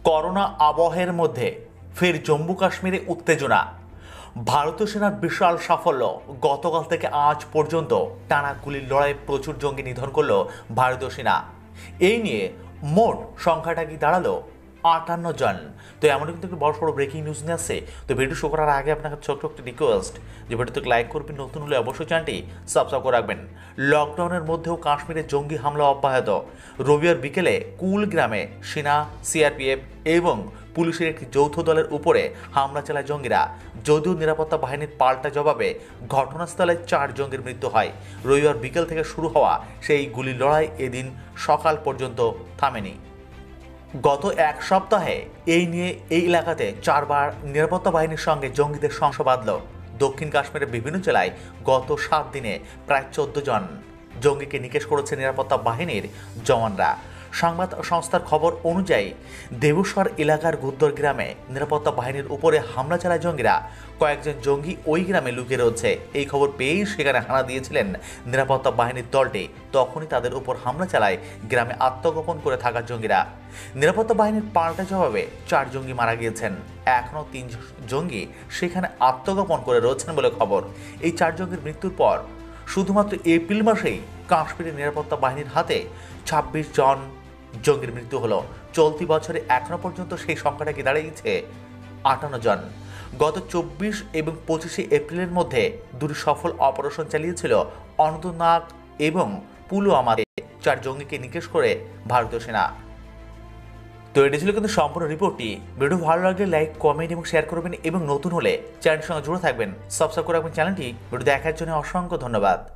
Corona আবহের মধ্যে ফের জম্মু কাশ্মীরে উত্তেজনা। ভারতীয় সেনার বিশাল সাফল্য। গতকাল থেকে আজ পর্যন্ত টানা গুলির লড়াইয়ে প্রচুর জঙ্গি নিধন করল ভারতীয় সেনা। এই নিয়ে মোট সংখ্যাটা কি দাঁড়ালো 58 জন। তো এমন কিন্তু একটি বড় ব্রেকিং নিউজ নিয়ে আসছে। তো ভিডিও শুরু করার আগে আপনাকে ছোট্ট একটি রিকোয়েস্ট, যে ভিডিওতে লাইক করবেন, নতুন হলে অবশ্যই চ্যানেলটি সাবস্ক্রাইব করে রাখবেন। লকডাউনের মধ্যেও কাশ্মীরে জঙ্গি হামলা অব্যাহত। রবিবার বিকেলে কুল গ্রামে সেনা, সিআরপিএফ এবং পুলিশের একটি যৌথ দলের উপরে হামলা চালায় জঙ্গিরা। যদিও নিরাপত্তা বাহিনীর পাল্টা জবাবে ঘটনাস্থলে 4 জঙ্গির মৃত্যু হয়। রবিবার বিকেল থেকে শুরু হওয়া সেই গুলির লড়াই এদিন সকাল পর্যন্ত থামেনি। গত এক সপ্তাহে এই নিয়ে এই এলাকাতে 4 বার নিরাপত্তা বাহিনীর সঙ্গে জঙ্গিদের সংঘর্ষ বাঁধল। দক্ষিণ কাশ্মীরের বিভিন্ন জেলায় গত 7 দিনে প্রায় 14 জন জঙ্গিকে নিকেশ করেছে নিরাপত্তা বাহিনীর জওয়ানরা। সংবাদ সংস্থার খবর অনুযায়ী দেবস্বর এলাকার গুদ্দর গ্রামে নিরাপত্তা বাহিনীর উপরে হামলা চালায় জঙ্গিরা। কয়েকজন জঙ্গি ওই গ্রামে লুকিয়ে রয়েছে। এই খবর পেয়েই সেখানে হানা দিয়েছিলেন নিরাপত্তা বাহিনীর দলটি। তখনই তাদের উপর হামলা চালায় গ্রামে আত্মগোপন করে থাকা জঙ্গিরা। নিরাপত্তা বাহিনীর পাল্টা জবাবে 4 জঙ্গি মারা গিয়েছেন। এখনও 3 জঙ্গি সেখানে আত্মগোপন করে রয়েছেন বলে খবর। এই 4 জঙ্গির মৃত্যুর পর শুধুমাত্র এপ্রিল মাসেই কাশ্মীরের নিরাপত্তা বাহিনীর হাতে 26 জন জঙ্গির মৃত্যু হলো। চলতি বছরে এখনো পর্যন্ত সেই সংখ্যাটা কি দাঁড়িয়েছে 58 জন। গত 24 এবং 25 এপ্রিলের মধ্যে দুটি সফল অপারেশন চালিয়েছিল অনন্তনাগ এবং পুলওয়ামাতে 4 জঙ্গিকে নিকেশ করে ভারতীয় সেনা। তো এটি ছিল কিন্তু সম্পূর্ণ রিপোর্টটি। ভিডিও ভালো লাগলে লাইক, কমেন্ট এবং শেয়ার করবেন এবং নতুন হলে চ্যানেলের সঙ্গে জুড়ে থাকবেন, সাবস্ক্রাইব করে রাখবেন চ্যানেলটি। ভিডিও দেখার জন্য অসংখ্য ধন্যবাদ।